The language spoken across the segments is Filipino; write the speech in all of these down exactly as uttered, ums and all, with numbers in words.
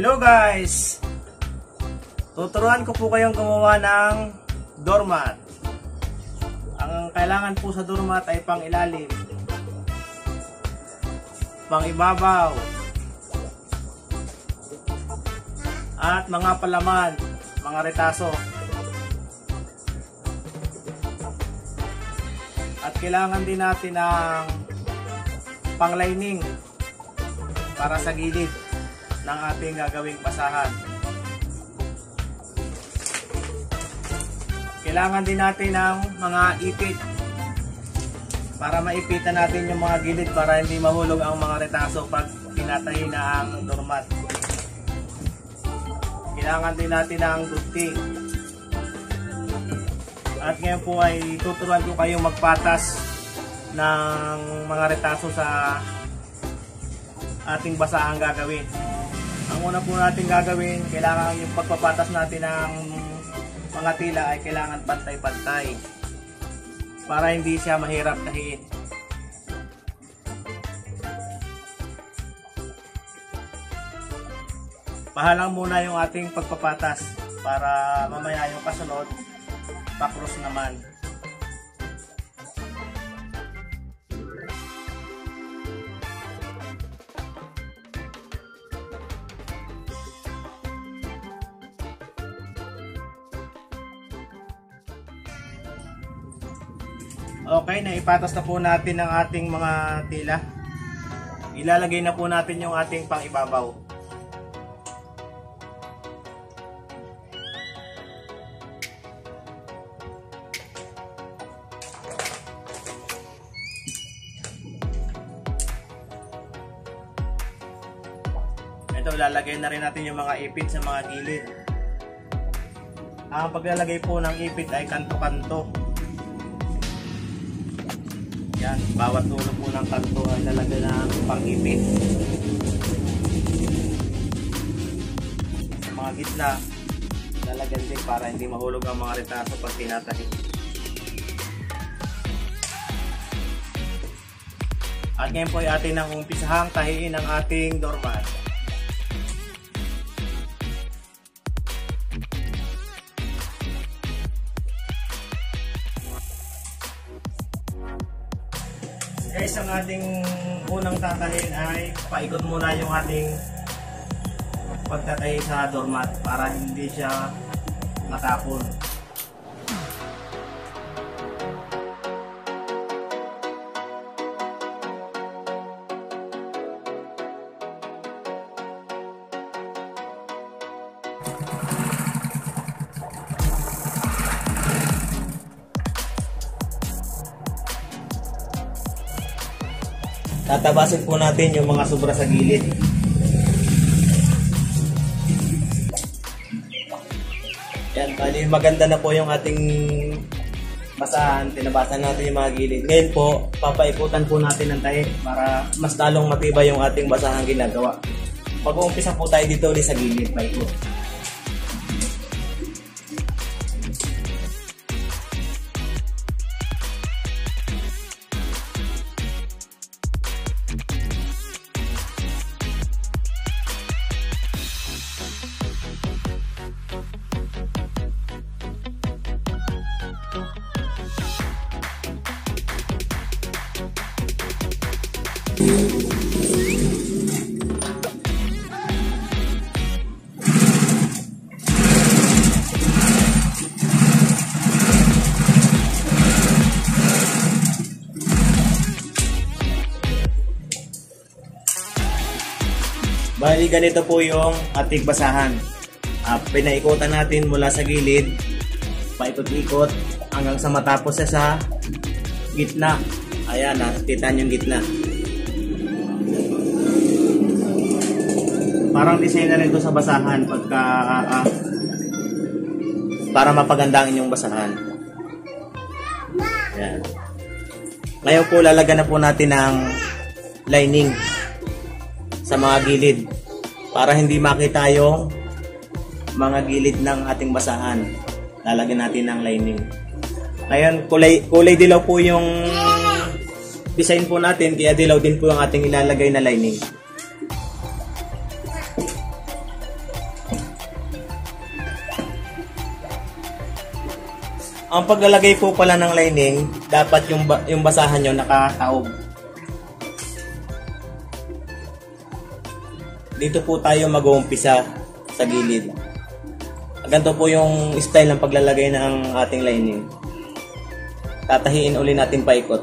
Hello guys! Tuturuan ko po kayong gumawa ng doormat. Ang kailangan po sa doormat ay pang ilalim, pang ibabaw, at mga palaman, mga retaso. At kailangan din natin ng pang-lining para sa gilid ng ating gagawing basahan. Kailangan din natin ng mga ipit para maipitan natin yung mga gilid para hindi mahulog ang mga retaso pag pinatay na ang doormat. Kailangan din natin ng dugti. At ngayon po ay tuturuan ko kayong magpatas ng mga retaso sa ating basahang gagawin. Ang una po natin gagawin, kailangan yung pagpapatas natin ng mga tila ay kailangan pantay-pantay para hindi siya mahirap tahiin. Pahalang muna yung ating pagpapatas para mamaya yung kasunod pakros naman. Okay, naipatas na po natin ang ating mga tila. Ilalagay na po natin yung ating pang-ibabaw. Ito, lalagay na rin natin yung mga ipit sa mga gilid. Ang paglalagay po ng ipit ay kanto-kanto. Yan, bawat ulo po ng kanto ay lalagay ng pang-ipit. Sa mga gitna, lalagyan din para hindi mahulog ang mga retaso pag tinatahi. At ngayon po ay atin ang umpisahang tahiin ang ating doormat. Guys, ang ating unang tatahin ay paikot muna yung ating pagtatahi sa doormat para hindi siya matapon. Tatabasin po natin yung mga sobra sa gilid. Yan, bali maganda na po yung ating basahan. Tinabasan natin yung mga gilid. Ngayon po, papaikutan po natin ng tahi para mas lalong matibay yung ating basahang ginagawa. Mag-uumpisa po tayo dito ulit sa gilid, paikot. Bali, ganito po yung ating basahan. Uh, pinaikutan natin mula sa gilid, paikot-ikot hanggang sa matapos siya sa gitna. Ayan, nakikita yung gitna. Parang design na rin ito sa basahan pagka uh, uh, para mapaganda ang inyong basahan. Ayan. Ngayon po, lalagyan na po natin ng lining sa mga gilid para hindi makita yung mga gilid ng ating basahan. Lalagyan natin ng lining. Ngayon, kulay, kulay dilaw po yung design po natin, kaya dilaw din po yung ating ilalagay na lining. Ang paglalagay po pala ng lining, dapat yung, yung basahan nyo nakataob. Dito po tayo mag-uumpisa sa gilid. Ganito po yung style ng paglalagay ng ating lining. Tatahiin uli natin paikot.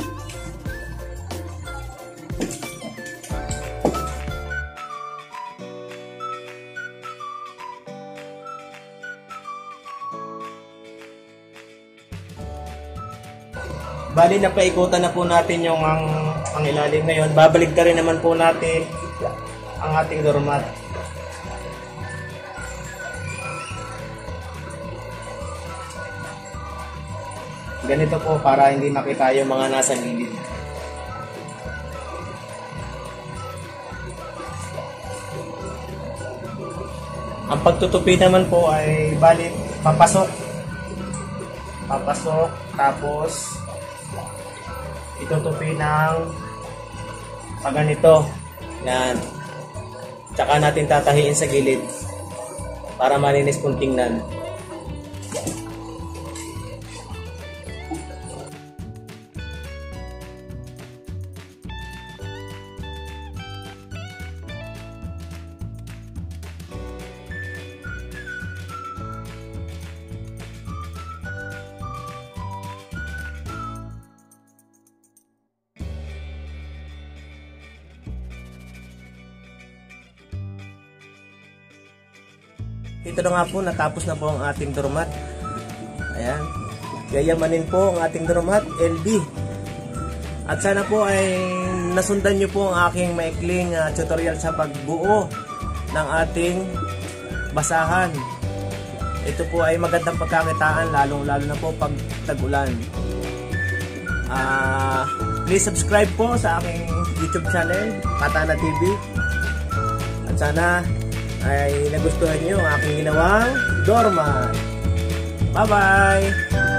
Bali na paikutan na po natin yung ang, ang ilalim ngayon. Babalik ka rin naman po natin ang ating doormat. Ganito po para hindi makita yung mga nasa gilid. Ang pagtutupi naman po ay bali papasok. Papasok tapos itutupi ng paganito. Yan. Tsaka natin tatahiin sa gilid para malinis pong tingnan. Ito na nga po, natapos na po ang ating doormat. Ayan. Gayamanin po ang ating doormat, L B. At sana po ay nasundan nyo po ang aking maikling uh, tutorial sa pagbuo ng ating basahan. Ito po ay magandang pagkakitaan, lalong-lalo na po pag tag-ulan. Uh, please subscribe po sa aking YouTube channel, Katana T V. At sana ay nagustuhan nyo ang aking ginawang doormat. Bye-bye!